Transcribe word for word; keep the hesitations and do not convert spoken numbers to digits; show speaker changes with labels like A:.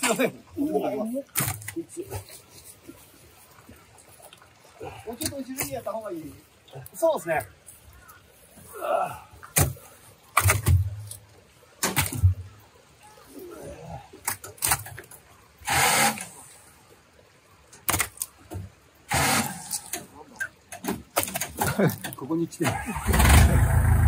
A: すいません。もうちょっと後ろにやった方がいい。そうですね。ここに来てる。